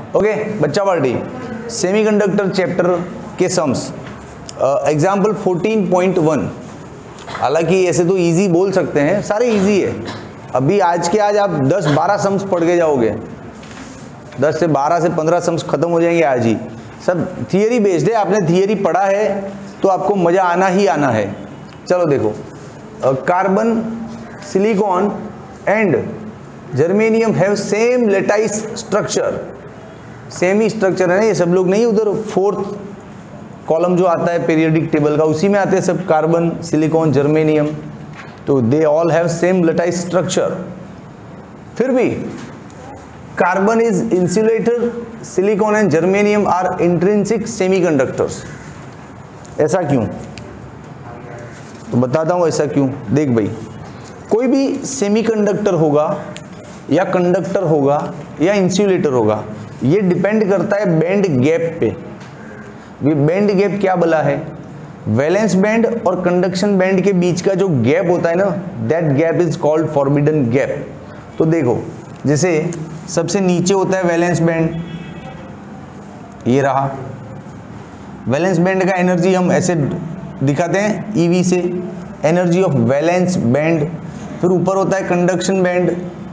Okay बच्चा party, semiconductor chapter के sums example 14.1। हालांकि ऐसे तो इजी बोल सकते हैं, सारे इजी है। अभी आज के आज आप 10-12 सम्स पढ़ के जाओगे, 10 से 12 से 15 सम्स खत्म हो जाएंगे आज ही। सब थियरी बेस्ड है, आपने थियरी पढ़ा है तो आपको मजा आना ही आना है। चलो देखो, carbon, silicon and germanium have same lattice structure. Same ही स्ट्रक्चर है ना, ये सब लोग नहीं, उधर 4th कॉलम जो आता है पीरियोडिक टेबल का, उसी में आते हैं सब, कार्बन, सिलिकॉन, जर्मेनियम। तो they all have same lattice structure. फिर भी carbon is insulator, silicon and germanium are intrinsic semiconductors. ऐसा क्यों? तो बताता हूं ऐसा क्यों। देख भाई, कोई भी सेमीकंडक्टर होगा या कंडक्टर होगा या इंसुलेटर होगा, ये डिपेंड करता है बैंड गैप पे। बैंड गैप क्या बोला है? वैलेंस बैंड और कंडक्शन बैंड के बीच का जो गैप होता है ना, that gap is called forbidden gap. तो देखो, जैसे सबसे नीचे होता है वैलेंस बैंड, ये रहा वैलेंस बैंड का एनर्जी हम ऐसे दिखाते हैं ईवी से, एनर्जी ऑफ वैलेंस बैंड। फिर ऊपर होता है कंडक्शन बैंड,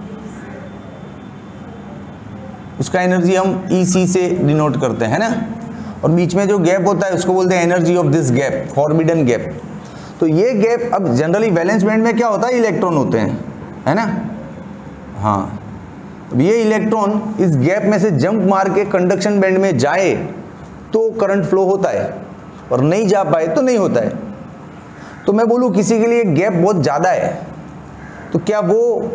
उसका एनर्जी हम ईसी से डिनोट करते हैं ना। और बीच में जो गैप होता है उसको बोलते हैं energy of this gap, forbidden gap. तो ये गैप, अब जनरली वैलेंस बैंड में क्या होता है? इलेक्ट्रॉन होते हैं, है ना। हाँ, अब ये इलेक्ट्रॉन इस गैप में से जंप मार के कंडक्शन बैंड में जाए तो करंट फ्लो होता है, और नहीं जा पाए तो नहीं होता है। तो मैं बोलूँ किसी के लिए गैप बहुत ज़्यादा है, तो क्या वो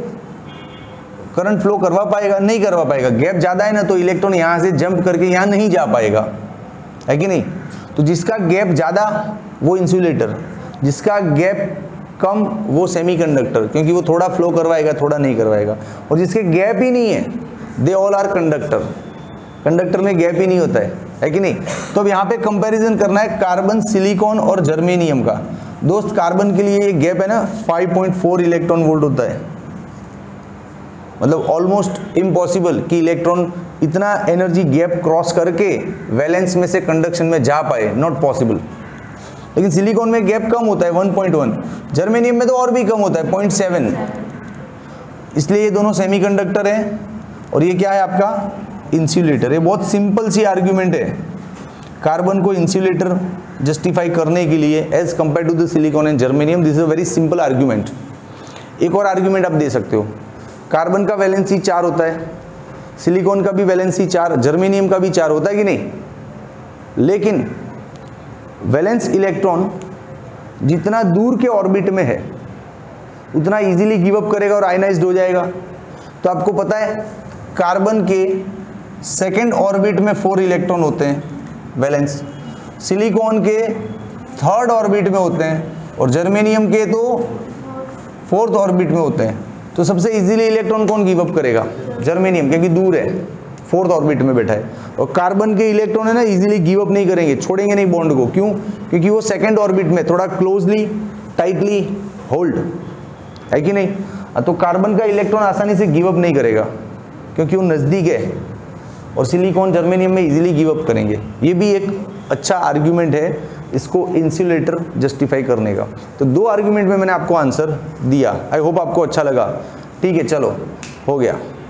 करंट फ्लो करवा पाएगा? नहीं करवा पाएगा। गैप ज़्यादा है ना, तो इलेक्ट्रॉन यहाँ से जंप करके यहाँ नहीं जा पाएगा, है कि नहीं। तो जिसका गैप ज़्यादा वो इंसुलेटर, जिसका गैप कम वो सेमीकंडक्टर, क्योंकि वो थोड़ा फ्लो करवाएगा, थोड़ा नहीं करवाएगा। और जिसके गैप ही नहीं है, they all are conductor. Conductor में गैप ही नहीं होता है कि नहीं। तो अब यहाँ पे कंपैरिजन करना है कार्बन, सिलिकॉन और जर्मेनियम का। दोस्त, कार्बन के लिए ये गैप है ना 5.4 इलेक्ट्रॉन वोल्ट होता है। मतलब ऑलमोस्ट इम्पॉसिबल कि इलेक्ट्रॉन इतना एनर्जी गैप क्रॉस करके वैलेंस में से कंडक्शन में जा पाए, नॉट पॉसिबल। लेकिन सिलिकॉन में गैप कम होता है 1.1, जर्मेनियम में तो और भी कम होता है 0.7। इसलिए ये दोनों सेमीकंडक्टर हैं और ये क्या है आपका? इंसुलेटर। ये बहुत सिंपल सी आर्ग्यूमेंट है कार्बन को इंसुलेटर जस्टिफाई करने के लिए as compare to the silicon and germanium. This is a very simple argument. एक और आर्ग्यूमेंट आप दे सकते हो, कार्बन का वैलेंसी 4 होता है, सिलिकॉन का भी वैलेंसी 4, जर्मेनियम का भी 4 होता है कि नहीं। लेकिन वैलेंस इलेक्ट्रॉन जितना दूर के ऑर्बिट में है उतना इजीली गिव अप करेगा और आयनाइज्ड हो जाएगा। तो आपको पता है कार्बन के सेकेंड ऑर्बिट में 4 इलेक्ट्रॉन होते हैं वैलेंस, सिलिकॉन के 3rd ऑर्बिट में होते हैं, और जर्मेनियम के तो 4th ऑर्बिट में होते हैं। तो सबसे इजीली इलेक्ट्रॉन कौन गिव अप करेगा? जर्मेनियम, क्योंकि दूर है, 4th ऑर्बिट में बैठा है। और कार्बन के इलेक्ट्रॉन है ना, इजीली गिव अप नहीं करेंगे, छोड़ेंगे नहीं बॉन्ड को। क्यों? क्योंकि वो 2nd ऑर्बिट में थोड़ा क्लोजली, टाइटली होल्ड, है कि नहीं। तो कार्बन का इलेक्ट्रॉन आसानी से गिव अप नहीं करेगा क्योंकि वो नज़दीक है, और सिलिकॉन, जर्मेनियम में इजीली गिव अप करेंगे। ये भी एक अच्छा आर्ग्यूमेंट है इसको इंसुलेटर जस्टिफाई करने का। तो 2 आर्ग्यूमेंट में मैंने आपको आंसर दिया। आई होप आपको अच्छा लगा। ठीक है, चलो हो गया।